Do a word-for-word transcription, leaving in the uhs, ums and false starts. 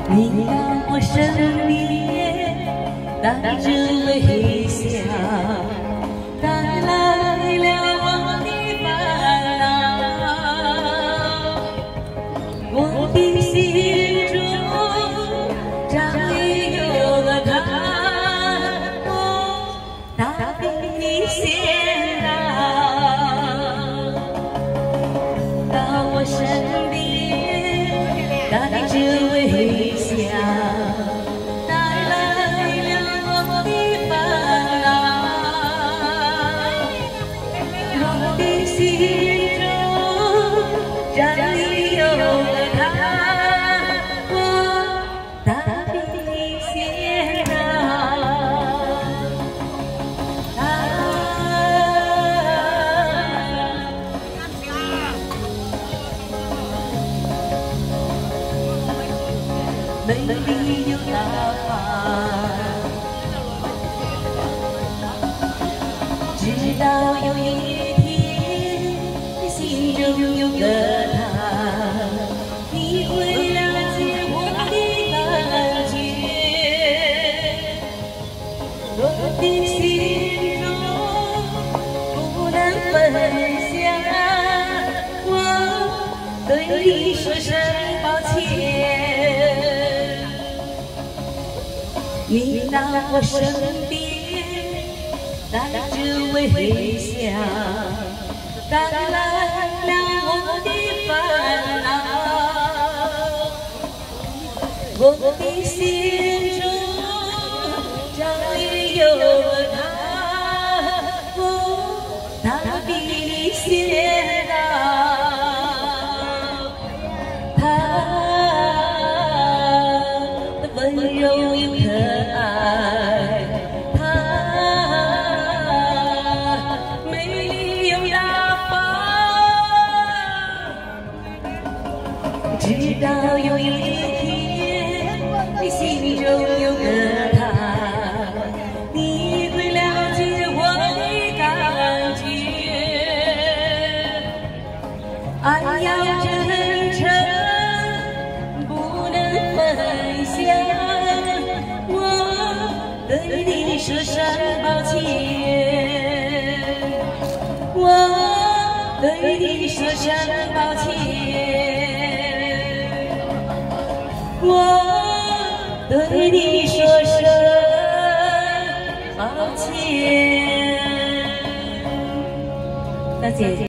你到我身边，带着微笑，带来了我的烦恼。我的心中早已有了他，我他比你先到，到我身边，带着微笑。 这里有了他，我他比你先到。美丽又大方，直到有一天，你心中有个。 我的心中不能分享，我对你说声抱歉。你到我身边，带着微笑，带来了我的烦恼。我的心中。 有了他，我他比你先到。他的温柔又可爱，他美丽又大方。直到有一天，你心中有个他。 爱要真诚，不能分享。我对你说声抱歉，我对你说声抱歉，我对你说声抱歉。大姐。